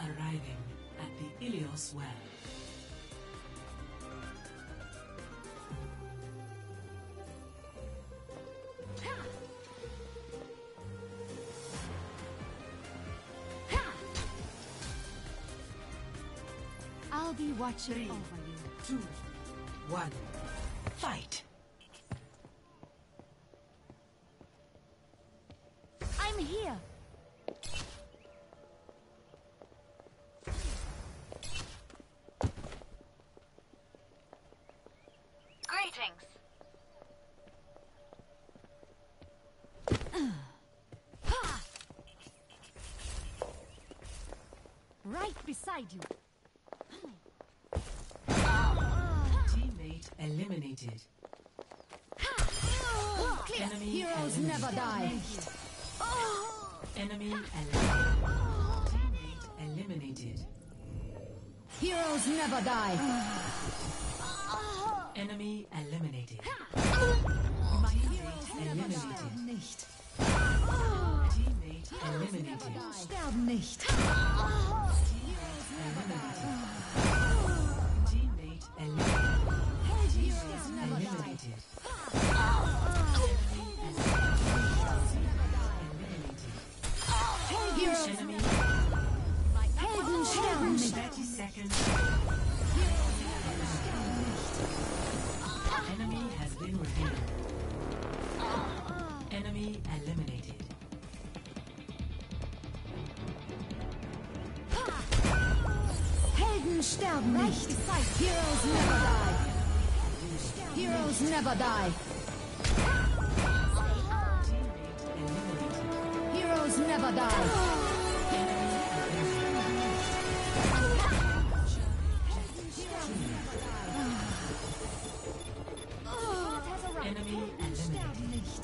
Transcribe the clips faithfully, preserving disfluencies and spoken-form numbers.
Arriving at the Ilios well. I'll be watching Three, over you. two, one, fight! I'm here. Greetings. Right beside you. Teammate eliminated. Enemy Heroes eliminated. never die. Enemy eliminated. Teammate eliminated. Heroes never die. Enemy eliminated. My Teammate heroes never eliminated. sterben nicht. Teammate eliminated. Sterben nicht. Eliminated. Teammate eliminated. Heroes never die. Eliminated. Heroes Enemy Helden sterben nicht. thirty seconds. Enemy has been revealed. Enemy eliminated. Helden sterben nicht. Heroes never die. Heroes never die. Heroes never die. Enemy eliminated. Sterben nicht.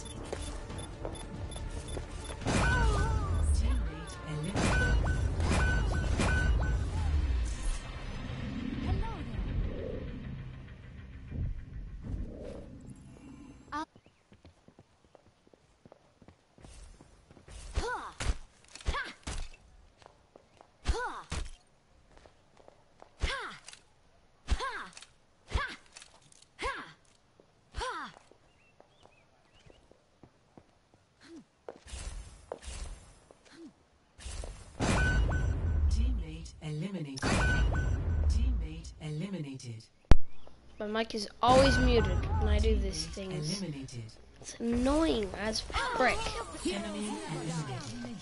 Teammate eliminated. Hello there. I'll- Ha! Ha! Ha! Ha! Ha! Ha! Ha! Ha! Teammate eliminated. Teammate eliminated. My mic is always muted when I do these things. Eliminated. It's annoying as frick. Enemy eliminated.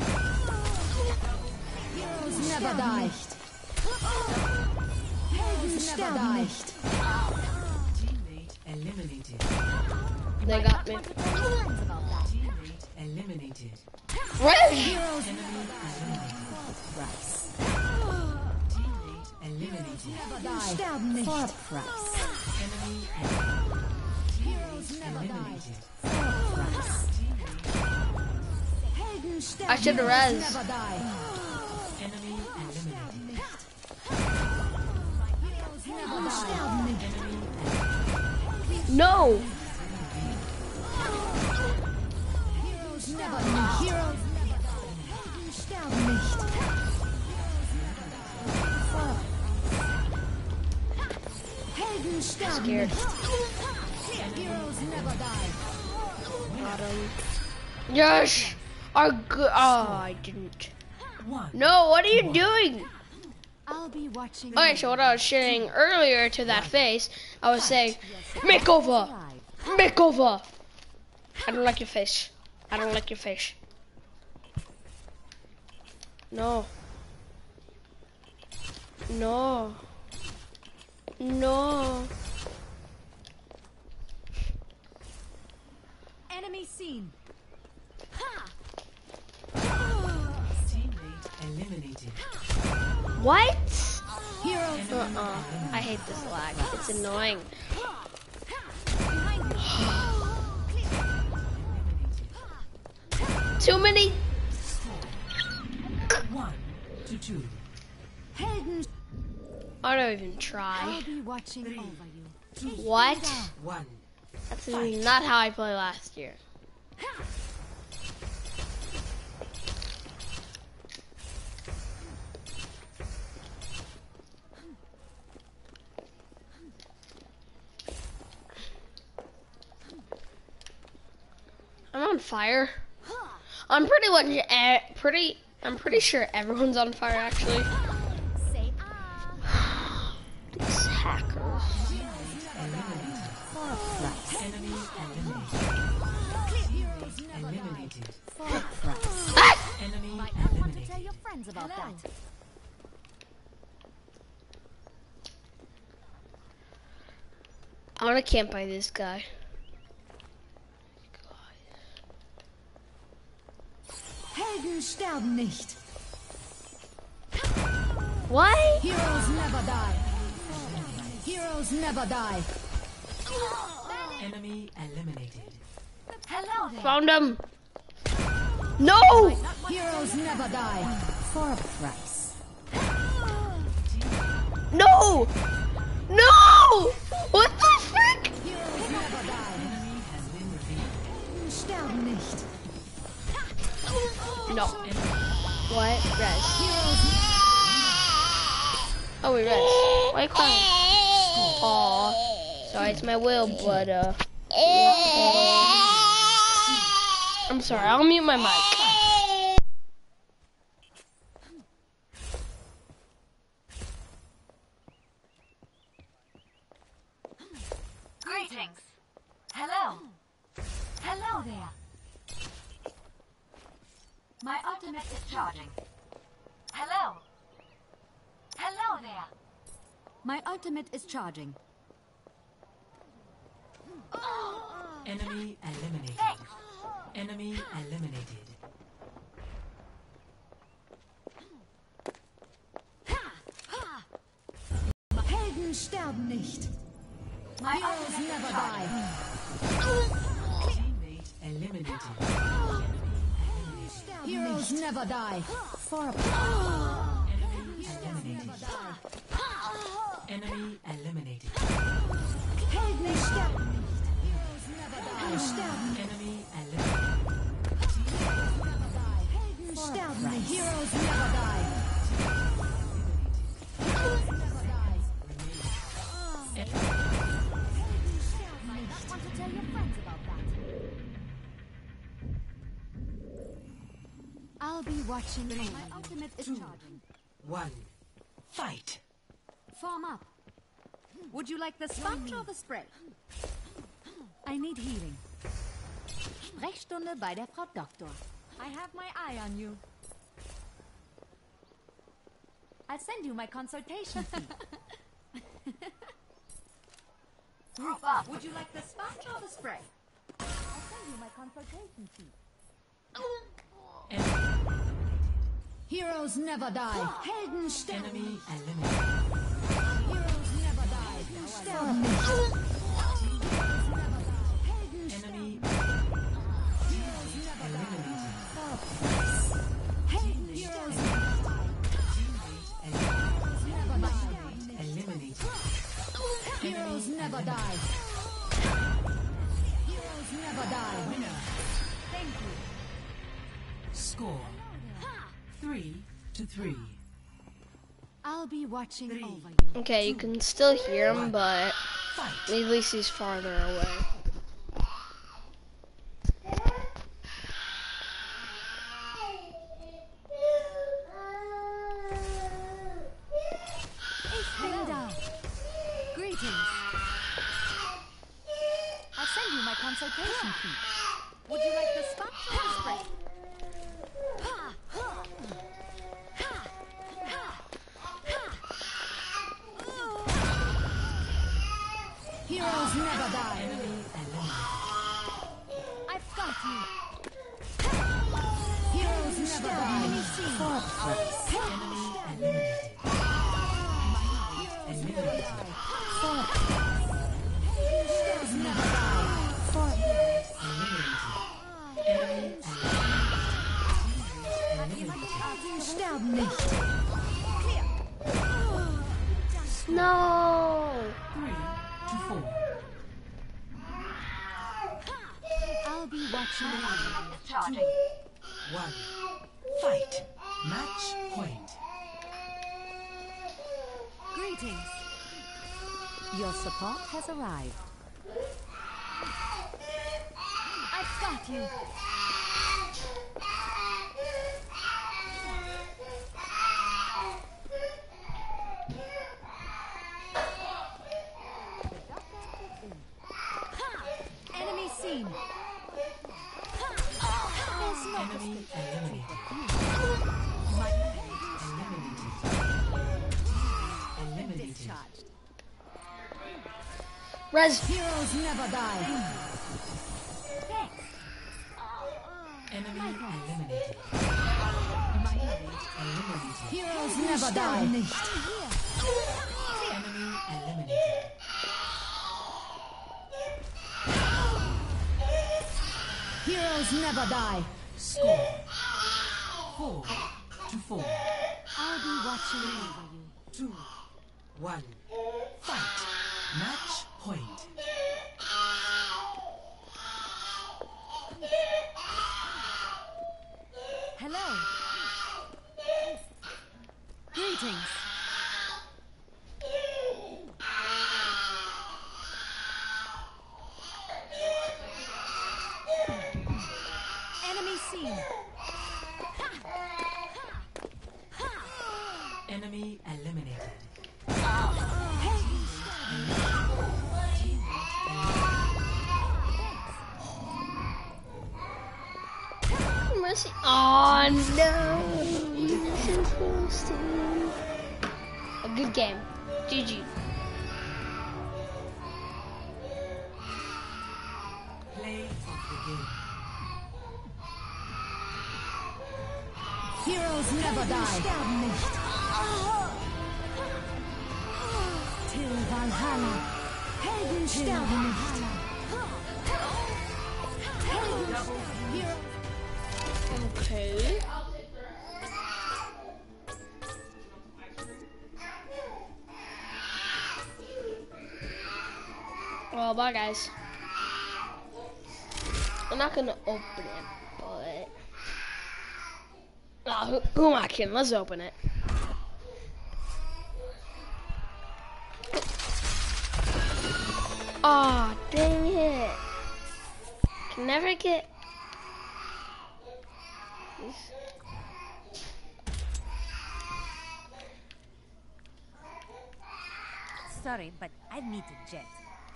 Heroes never die. Helden sterben nicht. Teammate eliminated. They got me. Teammate eliminated. Red! Heroes Enemy eliminated. price. Teammate eliminated. Never die. Sterben nicht. For price. Enemy eliminated. Heroes never die. Eliminated. For price. Teammate Helden sterben. I should've Heroes res. never die. enemy eliminated. Nicht. Heroes never die. Sterben nicht. Enemy No! Heroes never die. Heroes never die. Helden sterben nicht. Helden sterben Scared. nicht. Heroes never die. Got him. Yes! Our good. Oh, I didn't. one. No, what are you doing? I'll be watching. Okay, so what I was saying earlier to that face, I was saying, makeover! Makeover! I don't like your face. I don't like your face. No. No. No. Enemy seen. Teammate eliminated. What? Heroes Uh-uh. I hate this lag. It's annoying. behind you. Too many. One to two. Helden. I don't even I'll try. be watching over you. What? One. That's not how I played last year. on fire? I'm pretty much eh, pretty. I'm pretty sure everyone's on fire actually. Say ah. These hackers. Enemy Heroes never die. eliminated. For a price. Ah! Enemy Might not want to eliminated. tell your friends about that. I wanna camp by this guy. Helden sterben nicht. What? Heroes never die. Heroes never die. Enemy eliminated. Hello there. Found him. No! Heroes never die. For a price. No! No! What the frick? Heroes never die. Enemy has been revealed. Sterben nicht. No. What? Res. Heroes Oh, we res. Why are you crying? Aw. Sorry, it's my will, but uh. I'm sorry. I'll mute my mic. Greetings. Hello. Hello there. My ultimate is charging. Hello. Hello there. My ultimate is charging. Enemy eliminated. Enemy eliminated. Helden sterben nicht. My heroes never die. Teammate eliminated. Heroes never die. For a Enemy eliminated. Enemy eliminated. Helden sterben nicht. Heroes never die. Sterben. Enemy eliminated. Helden sterben nicht. Heroes never die. Want to tell your friends about that. I'll be watching. My ultimate is charging. One. Fight. Form up. Would you like the sponge or the spray? I need healing. Sprechstunde bei der Frau Doktor. I have my eye on you. I'll send you my consultation fee. Group up. Would you like the sponge or the spray? I'll send you my consultation fee. Enemy, Heroes never die. Helden sterben. enemy eliminated. Heroes never die. Sterben nicht. Enemy eliminated. Helden heroes never die. Eliminated. Heroes never die. Heroes never die. Thank you. Score. Three to three. I'll be watching Three. over you. Okay, you can still hear him, but Fight. at least he's farther away. Ich bin da. Greetings. I'll send you my consultation fee. Would you like the sponge or the spray? Heroes never die. Enemy eliminated. I've got you. Heroes never die. Enemy eliminated. Eliminated. Heroes never die. Eliminated. Enemy eliminated. Sterben nicht. No! Three to four. I'll be watching over you. One. Fight. Match point. Greetings. Your support has arrived. I've Got you. Enemy seen. There's no Enemy escape. eliminated. Eliminated. Eliminated. Discharged. Res. Heroes never die. Enemy eliminated. Eliminated. Heroes never die. Enemy eliminated. Heroes never die. Score four to four. I'll be watching over you. Two, one. Fight. Match point. Hello. Greetings. Enemy seen. Enemy eliminated. Mercy. Oh no. Innocent Philistine. A good game. G G. Play of the game. Heroes never die. Sterben nicht. Till Valhalla. Helden sterben nicht. Hero- Okay. Well, bye guys. I'm not gonna open it, but oh, who, who am I kidding? Let's open it. Aw, oh, dang it! Can never get. Sorry, but I need to jet.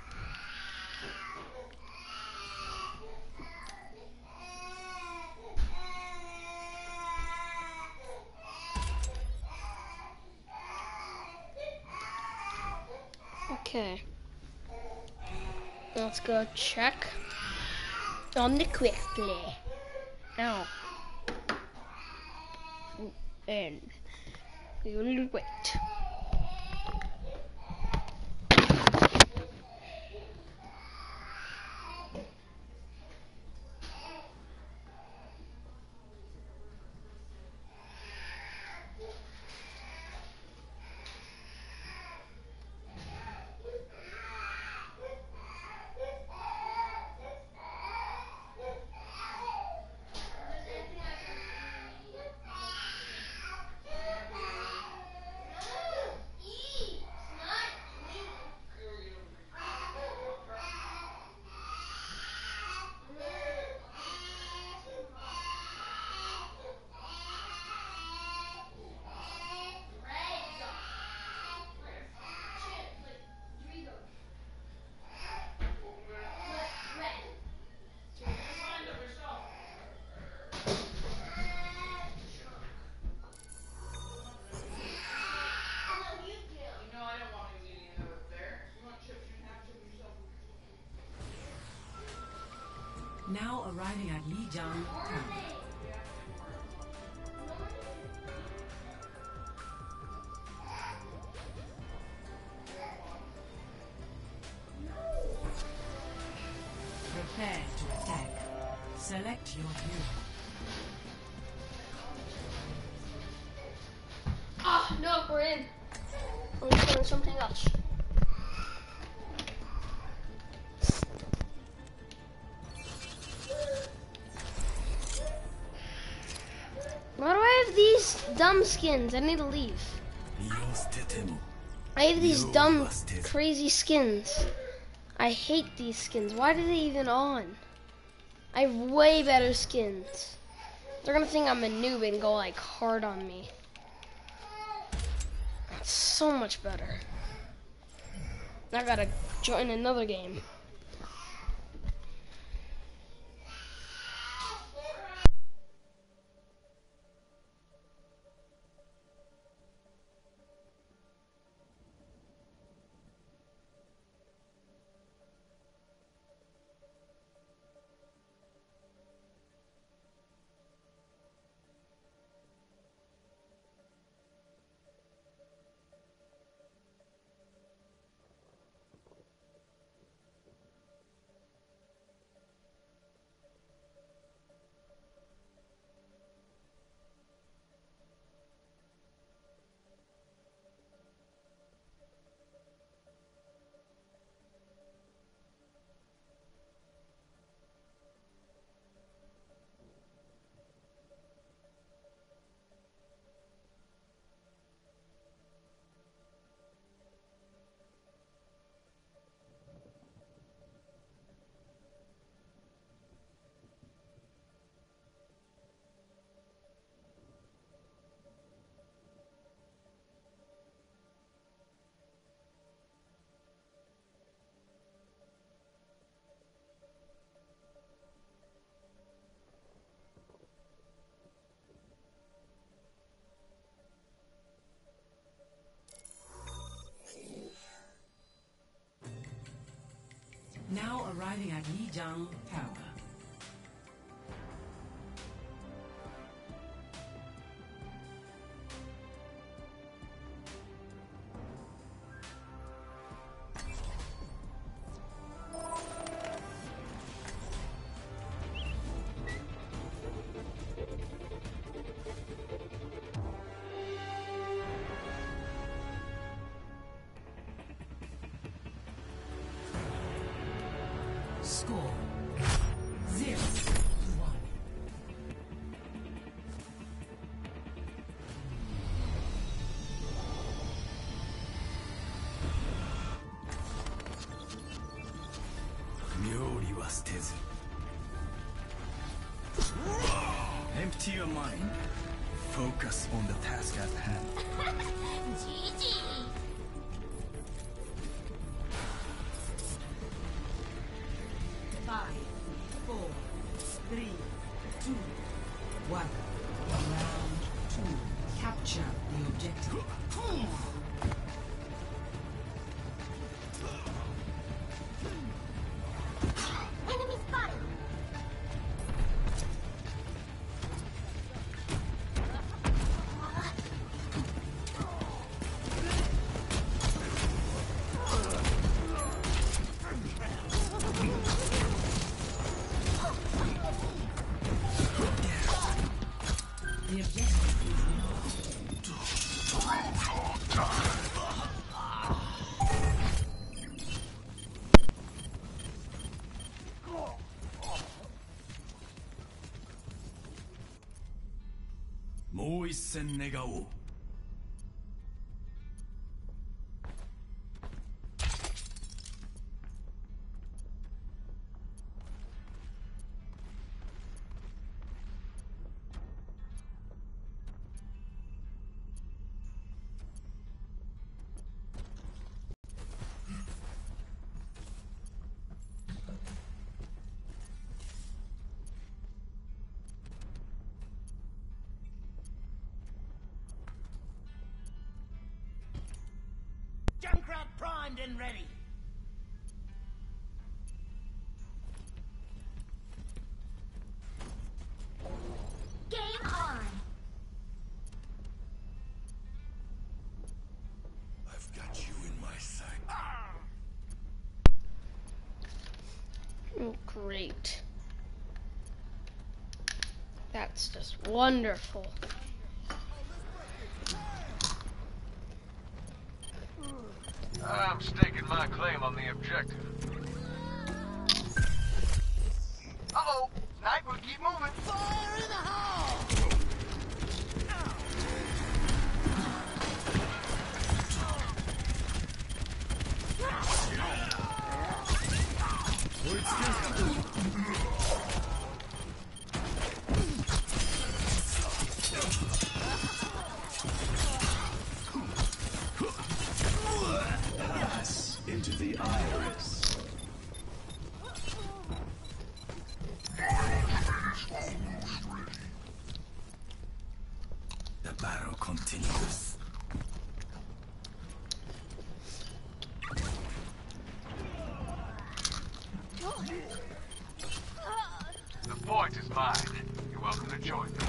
Okay. Let's go check on the quick play. Now. And we will wait. Now arriving at Lijiang Camp. Prepare to attack. Select your hero. Ah, no, we're in. I'm doing something else. Why do I have these dumb skins? I need to leave. I have these dumb, crazy skins. I hate these skins. Why are they even on? I have way better skins. They're gonna think I'm a noob and go like hard on me. That's so much better. I gotta join another game. Now arriving at Lijiang Tower. Score zero one. Empty your mind. Focus on the task at hand. Five, four, three, two, one. Round two. Capture the objective. Enemy spotted! The objective is Mo isen negao. Junkrat primed and ready. Game on! I've got you in my sight. Oh, great. That's just wonderful. I'm staking my claim on the objective. Uh-oh! Sniper, keep moving! Fire in the hole! battle continues. The point is mine. You're welcome to join me.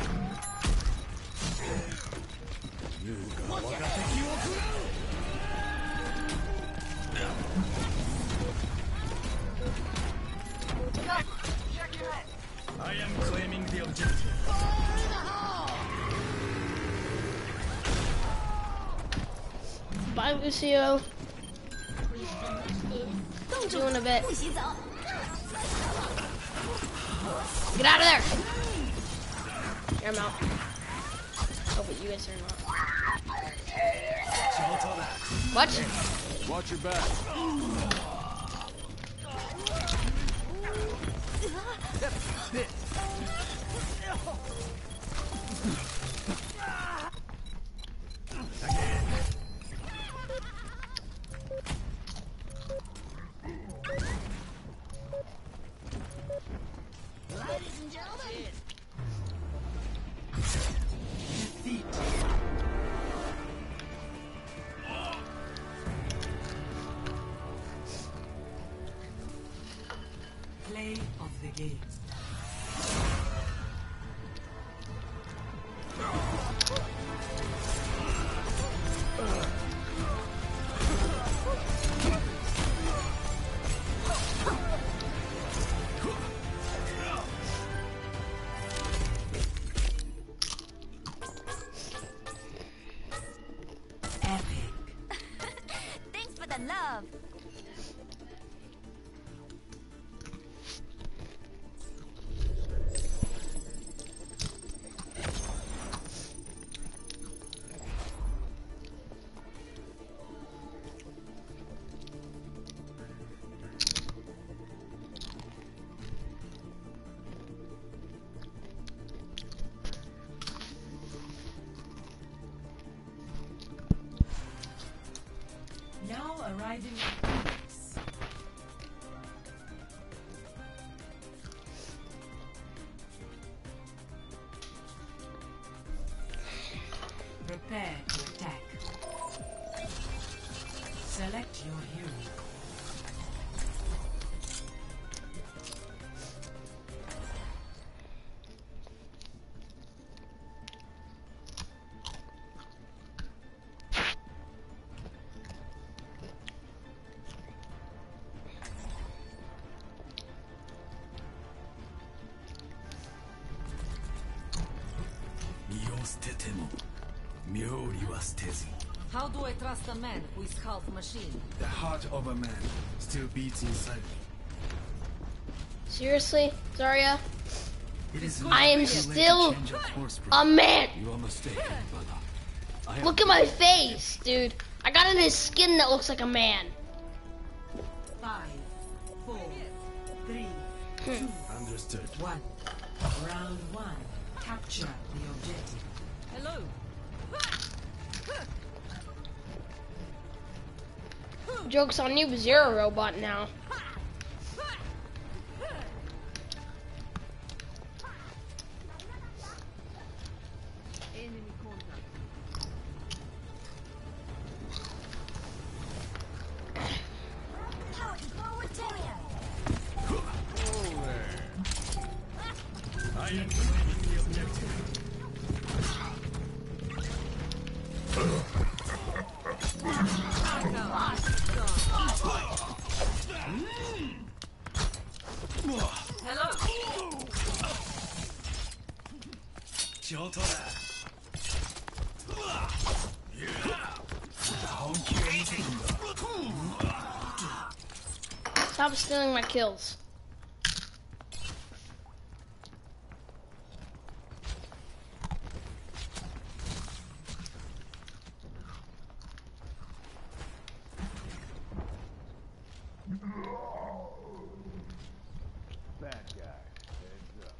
I am claiming the objective. Bye, Lucio. See you in a bit. Get out of there! Here, I'm out. Oh, but you guys are not. What? Watch your back. Play of the game. Epic. Thanks for the love. Now arriving at Phoenix. Prepare to attack. Select your hero. How do I trust a man who is half machine? The heart of a man still beats inside me. Seriously, Zarya? It is I am too late to still change your course, bro. a man! You are mistaken, brother. I am Look at my face, dude. I got in his skin that looks like a man. Five, four, three, two, understood. one. Round one. Capture the objective. Hello. Joke's on you, Zero Robot now. Enemy contact. Forward to you. I am claiming the objective. Hello. 上等だ。本気を見せるんだ。 Stop stealing my kills. Bad guy. Heads up.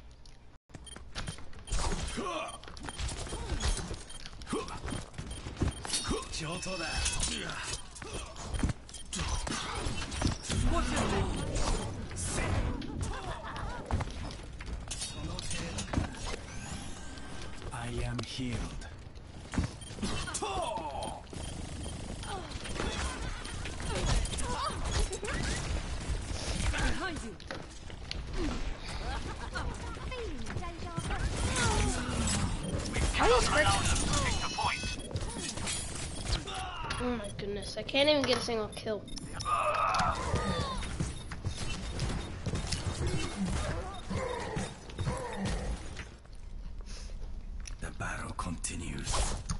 上等だ。 I am healed. Oh my goodness, I can't even get a single kill. The battle continues.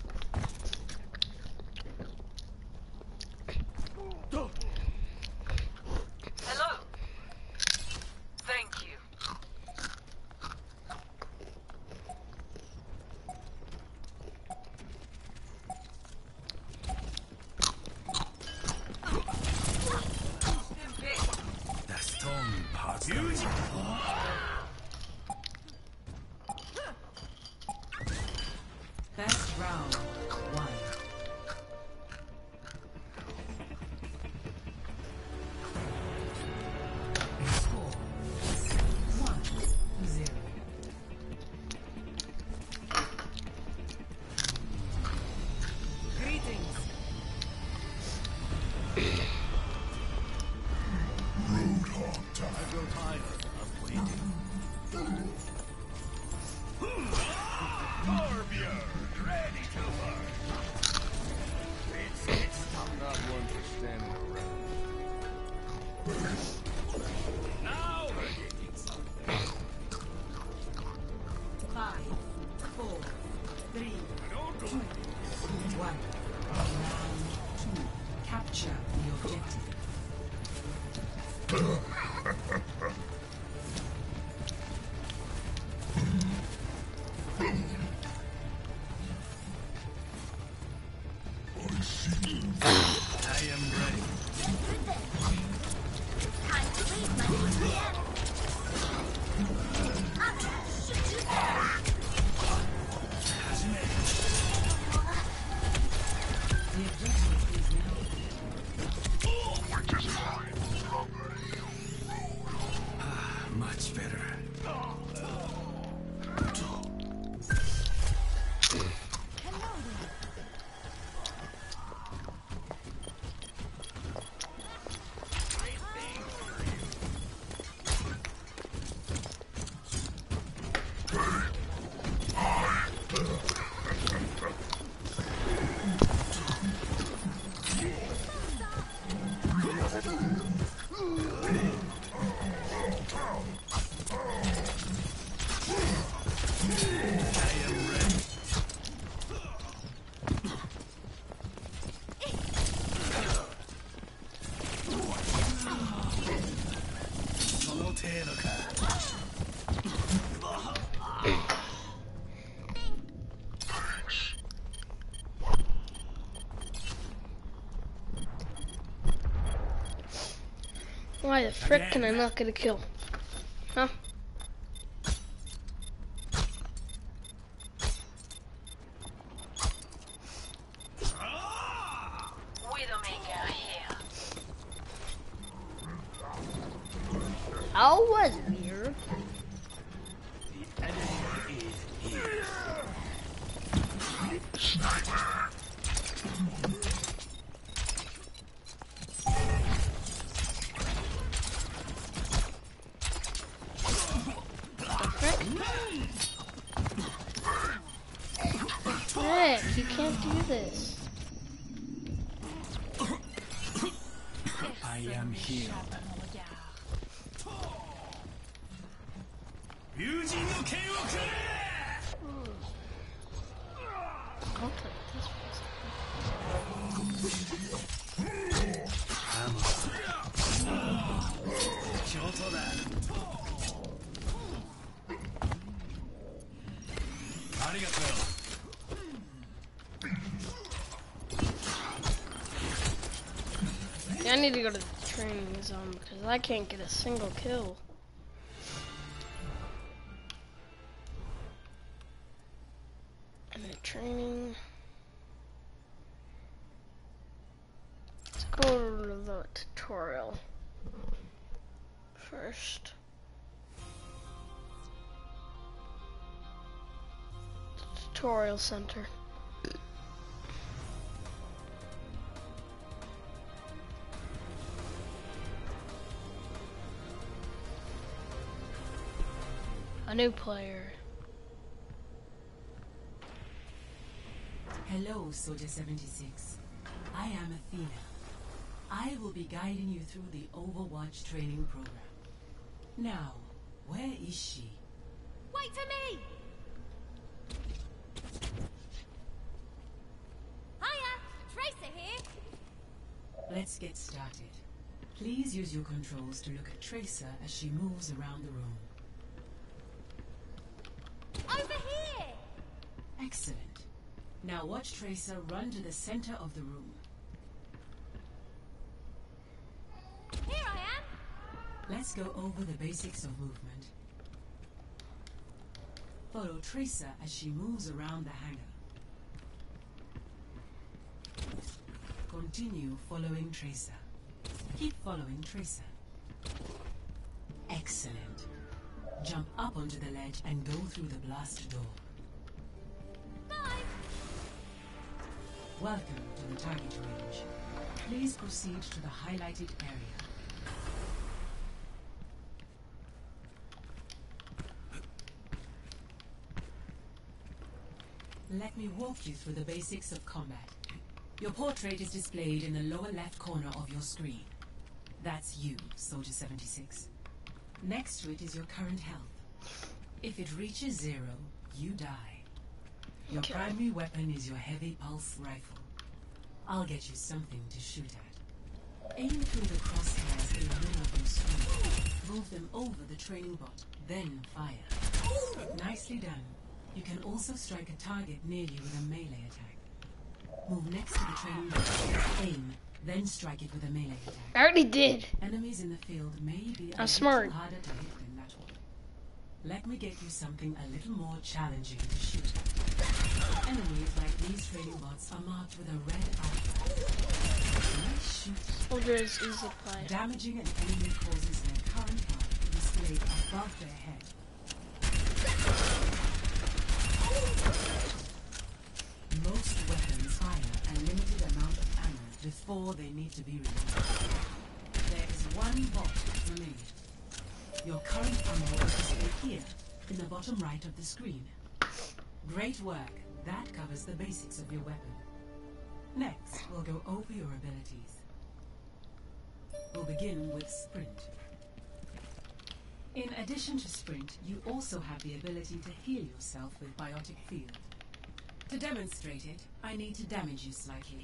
Hello. Thank you. The stone parts the Best round one. Score one zero. Greetings. Not one for standing around. Five, four, three, two, one. Round two. Capture the objective. I am ready. Time to leave, my friend. I'm gonna shoot you down. The objective is now. Much better. Why the frick can I not get a kill? Huh? Widowmaker here. How was it here? Frick, you can't do this. I am healed. I'll take this Yeah, I need to go to the training zone because I can't get a single kill. And the training. Let's go to the tutorial first. The tutorial center. A new player. Hello, Soldier seventy-six. I am Athena. I will be guiding you through the Overwatch training program. Now, where is she? Wait for me! Hiya! Tracer here! Let's get started. Please use your controls to look at Tracer as she moves around the room. Over here! Excellent. Now watch Tracer run to the center of the room. Here I am! Let's go over the basics of movement. Follow Tracer as she moves around the hangar. Continue following Tracer. Keep following Tracer. Excellent. Jump up onto the ledge and go through the blast door. Bye! Welcome to the target range. Please proceed to the highlighted area. Let me walk you through the basics of combat. Your portrait is displayed in the lower left corner of your screen. That's you, Soldier seventy-six. Next to it is your current health. If it reaches zero, you die. Your Okay. primary weapon is your heavy pulse rifle. I'll get you something to shoot at. Aim through the crosshairs in the middle of your screen. Move them over the training bot, then fire. Nicely done. You can also strike a target near you with a melee attack. Move next to the training bot, aim, then strike it with a melee attack. I already did. Enemies in the field may be a I'm little smart. harder to hit than that one. Let me get you something a little more challenging to shoot at. Enemies like these training bots are marked with a red icon. Nice shoot. Soldier is easy to play. Damaging an enemy causes their current health to be displayed above their head. Most weapons fire a limited amount of ammo before they need to be released. There is one bot remaining. Your current ammo is displayed here, in the bottom right of the screen. Great work. That covers the basics of your weapon. Next, we'll go over your abilities. We'll begin with Sprint. In addition to Sprint, you also have the ability to heal yourself with Biotic Field. To demonstrate it, I need to damage you slightly.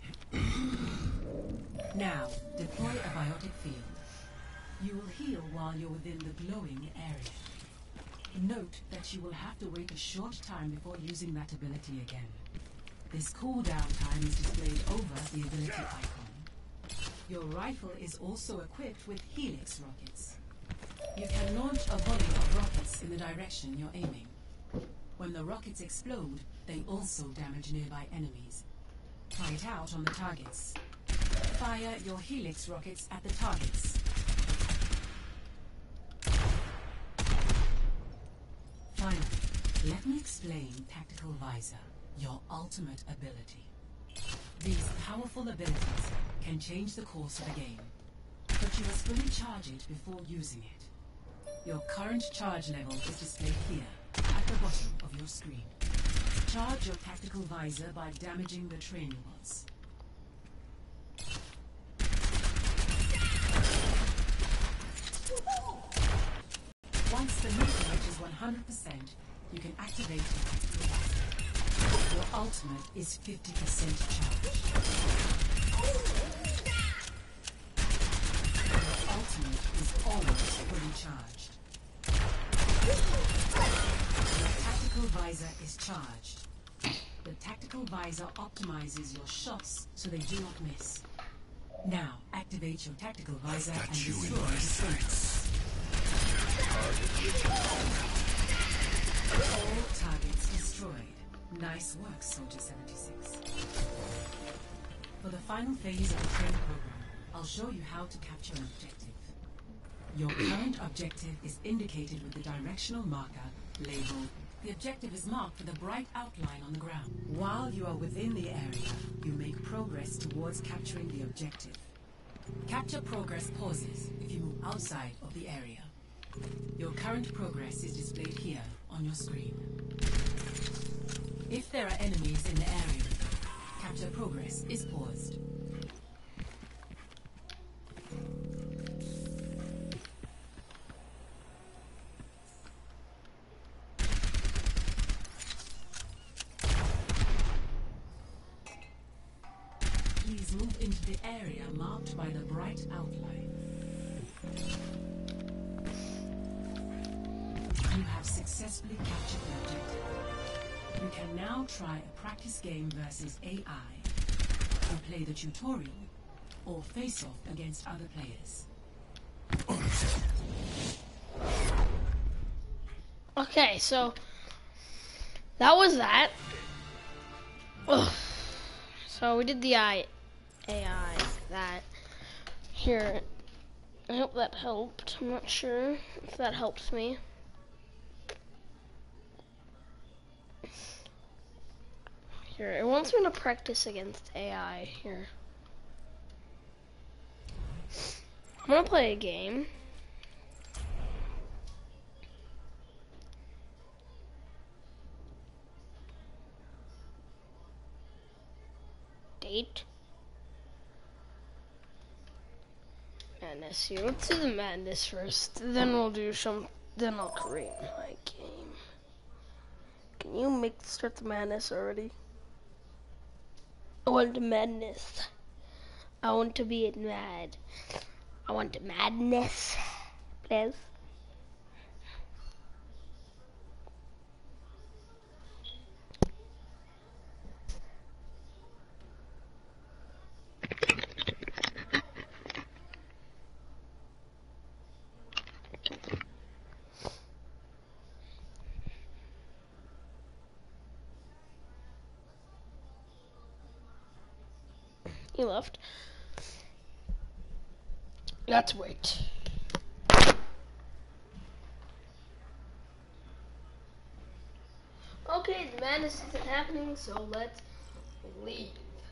Now, deploy a Biotic Field. You will heal while you're within the glowing area. Note that you will have to wait a short time before using that ability again. This cooldown time is displayed over the ability icon. Your rifle is also equipped with Helix rockets. You can launch a volley of rockets in the direction you're aiming. When the rockets explode, they also damage nearby enemies. Try it out on the targets. Fire your Helix rockets at the targets. Finally, let me explain Tactical Visor, your ultimate ability. These powerful abilities can change the course of a game, but you must fully charge it before using it. Your current charge level is displayed here, at the bottom of your screen. Charge your Tactical Visor by damaging the training bots. Once the meter reaches one hundred percent, you can activate your Tactical Visor. Your ultimate is fifty percent charged. Your ultimate is always fully charged. Your Tactical Visor is charged. The Tactical Visor optimizes your shots so they do not miss. Now, activate your Tactical Visor and Got you in destroy my the sights. All targets destroyed. Nice work, Soldier seventy-six. For the final phase of the training program, I'll show you how to capture an objective. Your current objective is indicated with the directional marker labeled. The objective is marked with a bright outline on the ground. While you are within the area, you make progress towards capturing the objective. Capture progress pauses if you move outside of the area. Your current progress is displayed here on your screen. If there are enemies in the area, capture progress is paused. Move into the area marked by the bright outline. You have successfully captured the objective. You can now try a practice game versus A I, or play the tutorial, or face off against other players. Okay, so that was that. Ugh. So we did the I, A I, that. Here, I hope that helped. I'm not sure if that helps me. Here, it wants me to practice against A I here. I'm gonna play a game. Date. Madness here. Let's do the madness first. Then we'll do some. Then I'll create my game. Can you make start the madness already? I want the madness. I want to be mad. I want the madness, please. He left. Let's wait. Okay, the madness isn't happening, so let's leave.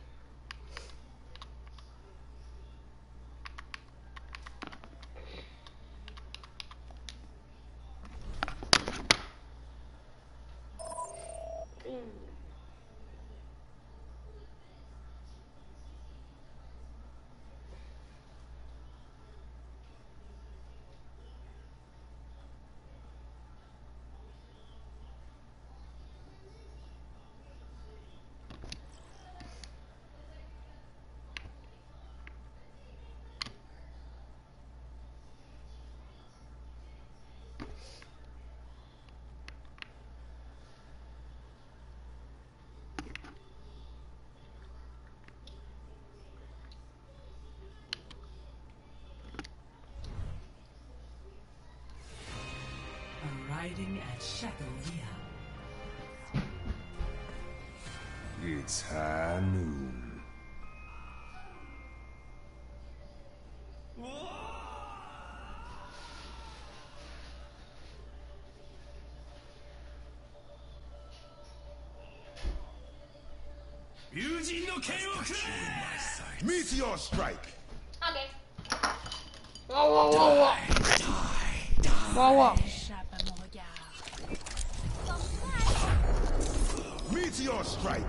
Arriving at Chateau Ria. It's high noon. Meteor strike. Okay. Whoa, whoa, whoa, whoa. Whoa, whoa. Meteor strike.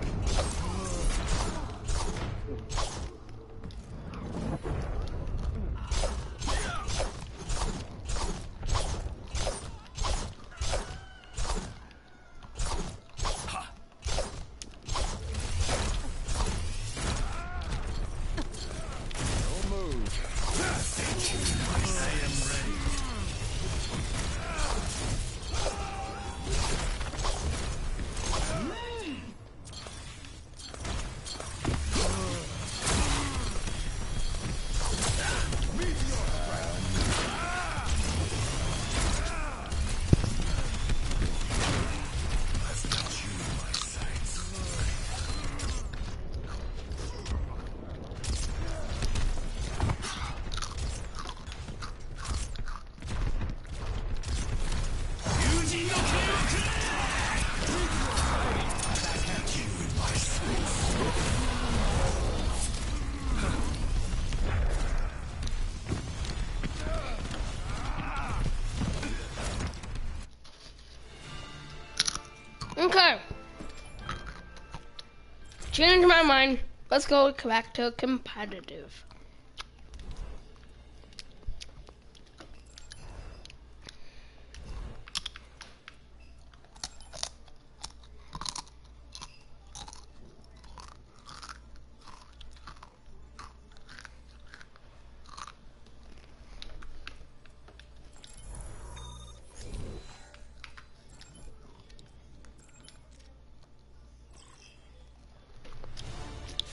Okay. Change my mind. Let's go back to competitive.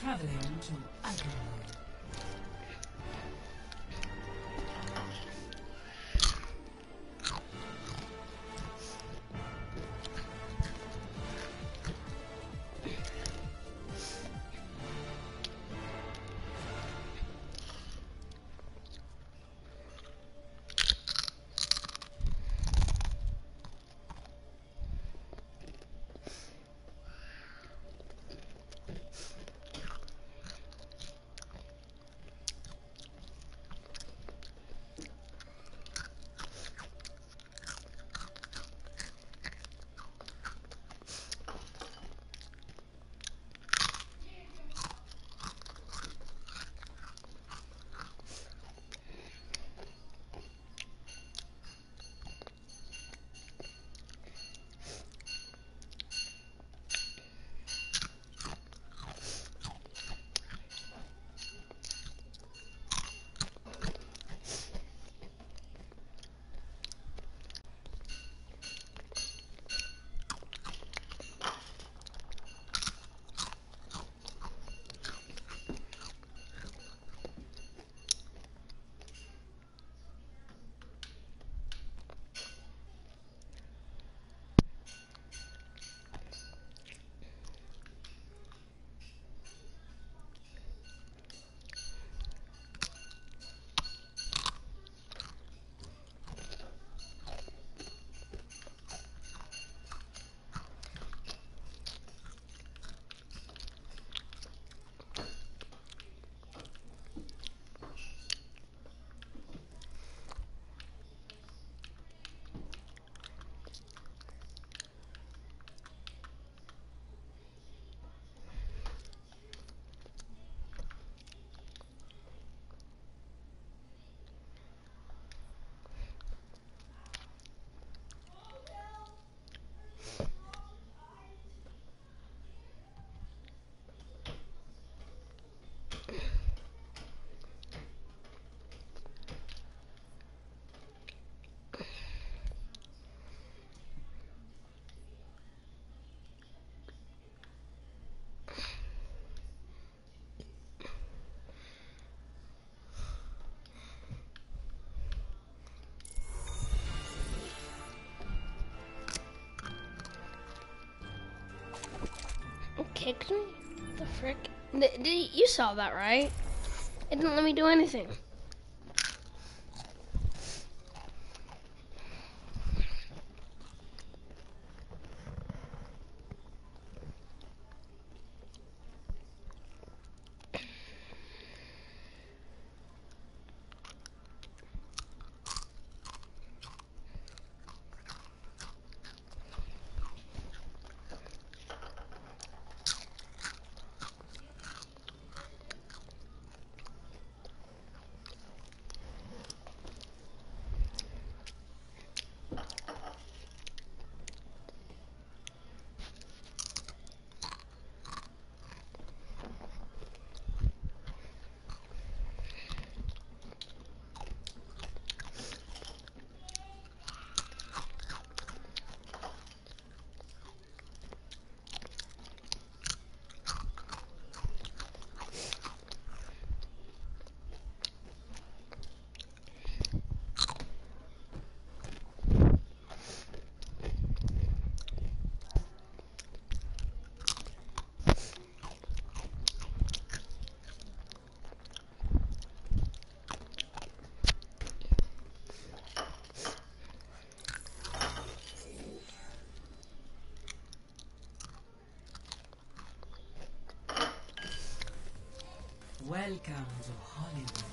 Traveling to Agro. Kicked me? The frick? Th th you saw that, right? It didn't let me do anything. Welcome to Hollywood.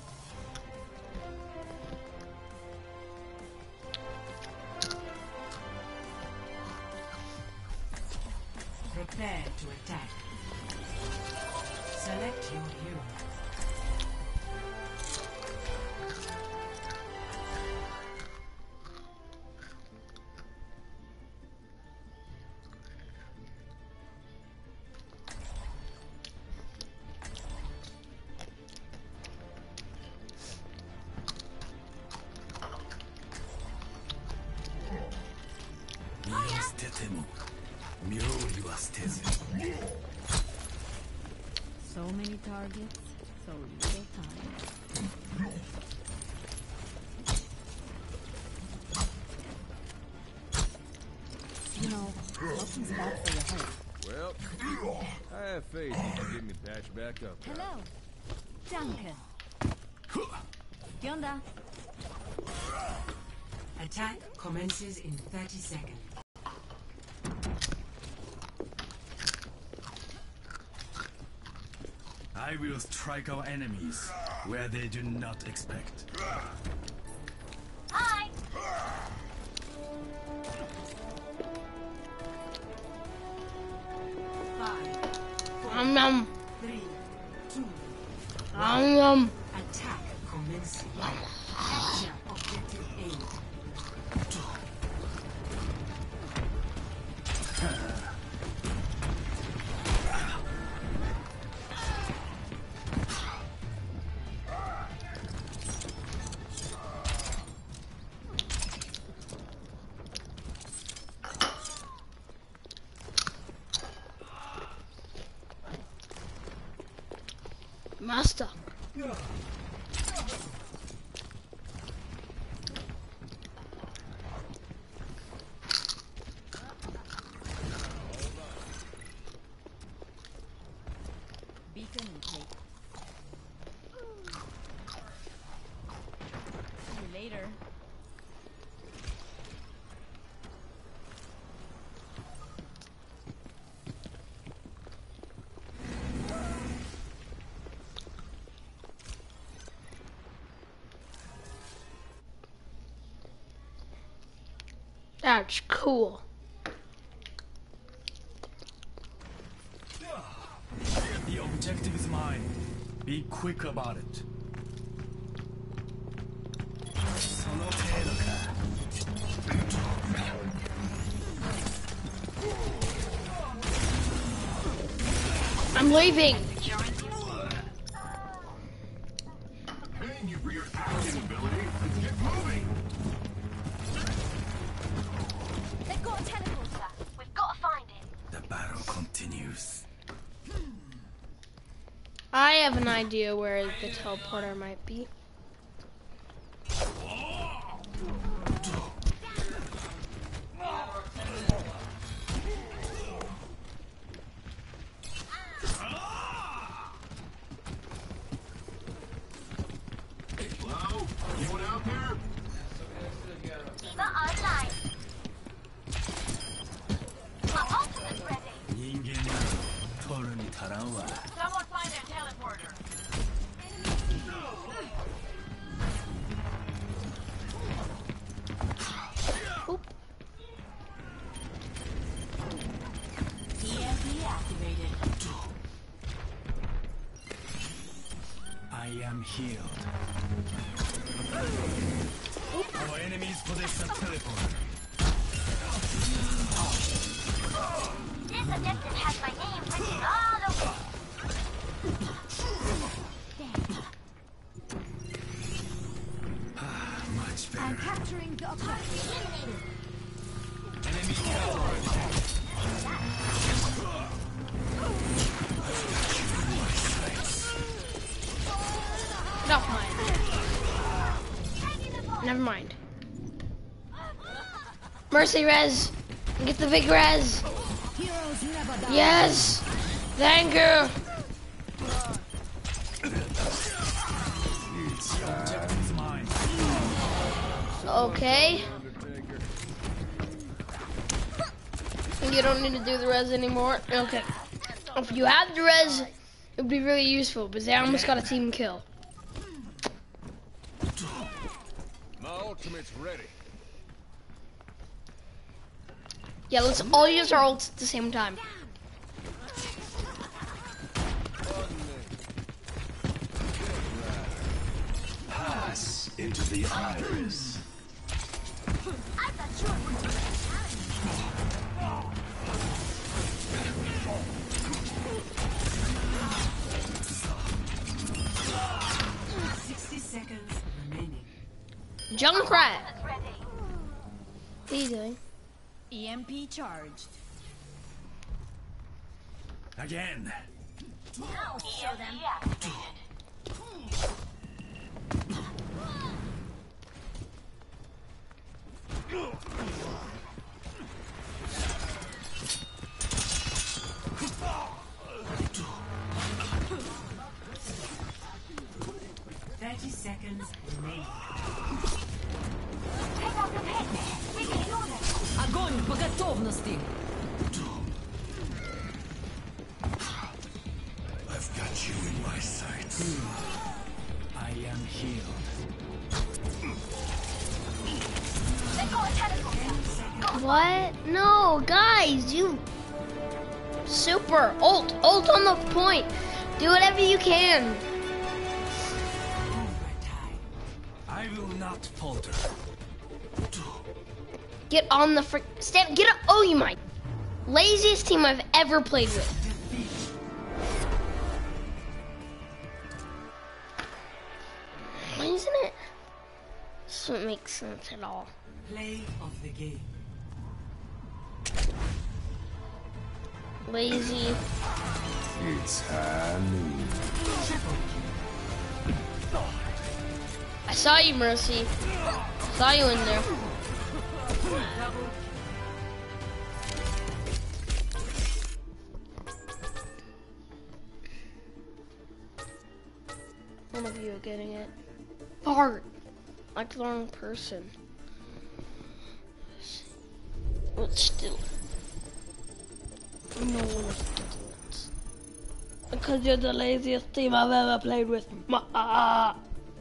Prepare to attack. Select your hero. So many targets, so little time. You know, nothing's bad for your health. Well, I have faith you can get me patched back up. Hello. Danke. ¿Qué onda? Attack commences in thirty seconds. I will strike our enemies where they do not expect. Hi. Five, Um, um, three, two, um, um. attack commencing. Capture objective A. Master. Beacon and plate. See you later. That's cool. The objective is mine. Be quick about it. その程度か。 I'm leaving. Paying you for your acting ability. Get moving. They've got a teleporter. We've got to find it. The battle continues. I have an idea where the teleporter might be. Hello? Anyone out there? Eva online. My ultimate's ready. 人間など取るに足らんわ。 Someone find that teleporter. E M P activated. I am healed. Our enemies possess a teleporter. This objective has my name written all over. Much I'm better. capturing the objective. Enemy teleporter. Never mind. Never mind. Mercy res. Get the big res. Heroes never die. Yes. Thank you. The objective is mine. Okay. You don't need to do the res anymore. Okay. If you have the res, it would be really useful, but they almost got a team kill. My ultimate's ready. Yeah, let's all use our ults at the same time. Pass into the iris. I thought you were Sixty seconds remaining. Junkrat. ready. What are you doing? E M P charged. Again. Show them. Deactivated. Thirty seconds remaining. Take out the pit. We can do this. Огонь по готовности! I've got you in my sights. I am healed. Let go of tentacles. What? No, guys, you super ult, ult on the point. Do whatever you can. I will not falter. Get on the frick. Stand. Get up. Oh, you might. Laziest team I've ever played with. Why isn't it? This doesn't make sense at all. Play of the game. Lazy. It's Halloween. I saw you, Mercy. Saw you in there. One of you are getting it. Bart! Like the wrong person. But still. No one is getting it. Because you're the laziest team I've ever played with. Ma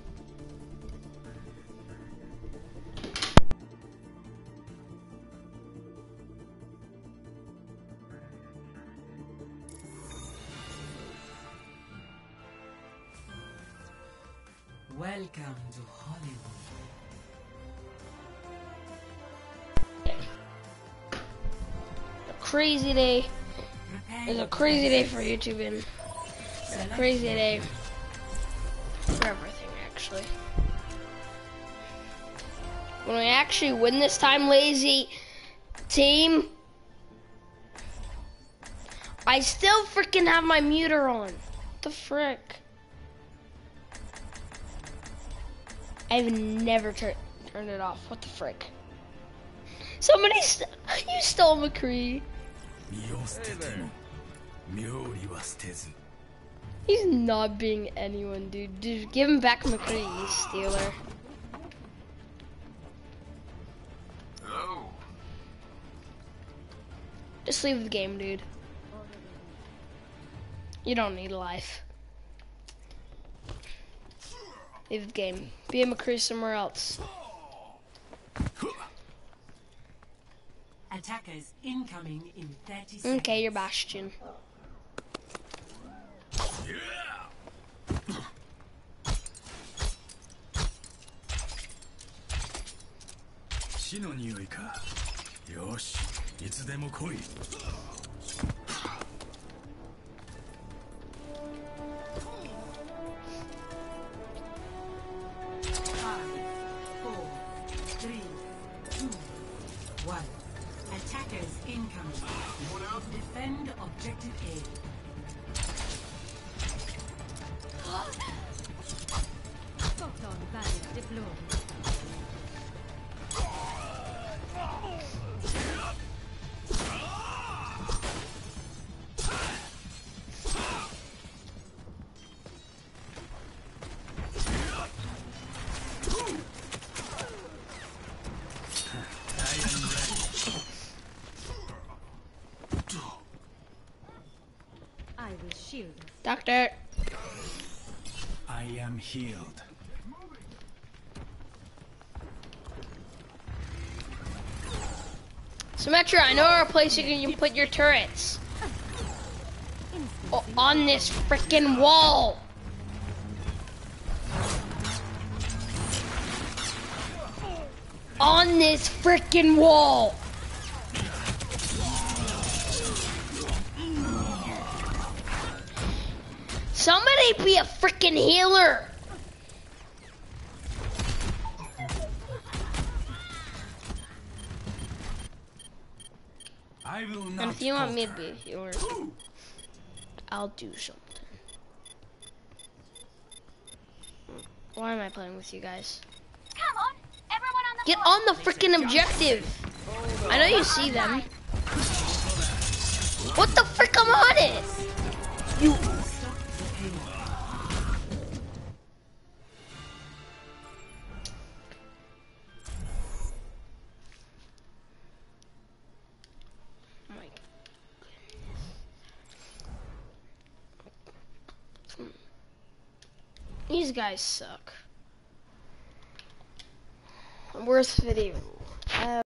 Welcome to Hollywood. A crazy day. It's a crazy day for YouTube and a crazy day for everything, actually. When we actually win this time, lazy team, I still freaking have my muter on. What the frick? I've never tur turned it off. What the frick? Somebody, st you stole McCree. He's not being anyone, dude. Dude, give him back McCree, you stealer. Hello? Just leave the game, dude. You don't need a life. Leave the game. Be a McCree somewhere else. Attackers incoming in thirty seconds. Okay, you're Bastion. Five, four, three, two, one. Attackers incoming. Defend objective A. Photon barrier deployed. I will shield us. Doctor. I am healed. Symmetra, I know a place you can put your turrets. Oh, on this freaking wall. On this freaking wall. Somebody be a freaking healer. I will not And if you want me to falter. be a healer, I'll do something. Why am I playing with you guys? Come on, everyone on the Get floor. on the freaking objective. I know you see them. What the frick? I'm on it. You. My goodness. These guys suck. Worst video. Uh,